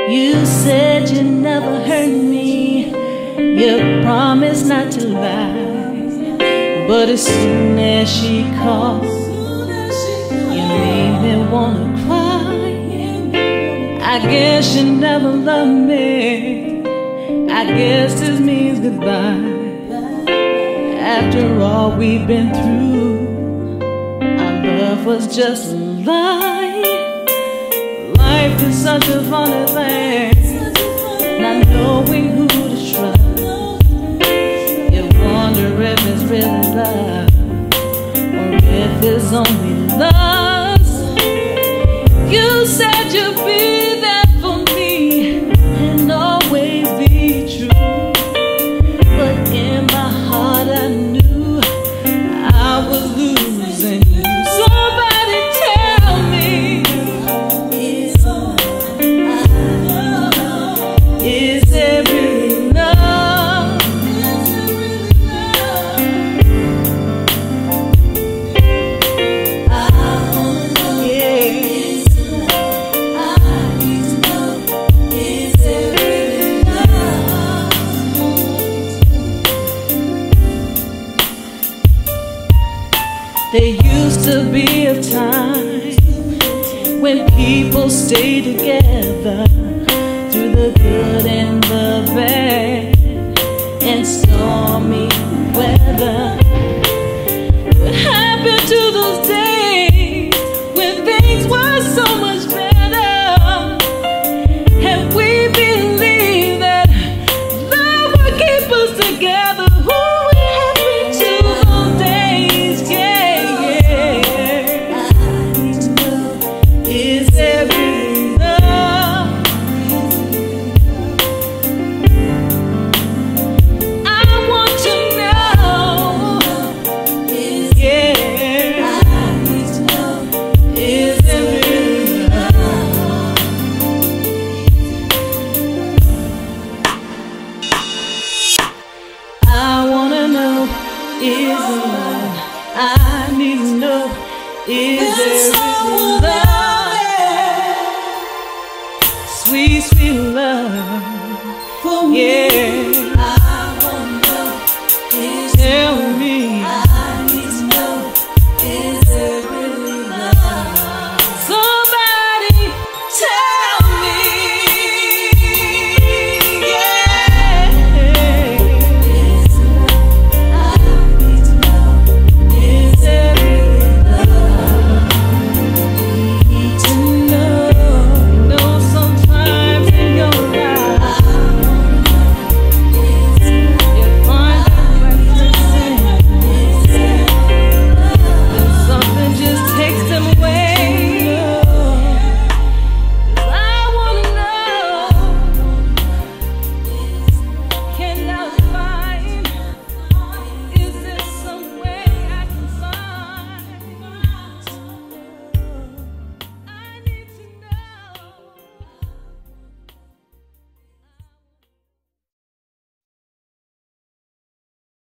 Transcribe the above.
You said you never hurt me. You promised not to lie. But as soon as she called, you made me wanna cry. I guess you never loved me. I guess this means goodbye. After all we've been through, our love was just a lie. Life is such a funny thing, not knowing who to trust. You wonder if it's really love, or if it's only lust. You said you'd be there for me and always be true, but in my heart I knew I was losing you. Somebody tell me, is there really love? I wanna know, yeah. I need to know, is there really love? There used to be a time when people stayed together through the good and the bad and stormy weather. What happened to those days when things were so much better? And we believed that love would keep us together. Who happened to those days? Yeah, yeah. I need to know, is there really love? I want to know, yeah. I need to know, is there really love? I wanna know, is there love? I need to know, is there really love? Sweet, sweet love, yeah.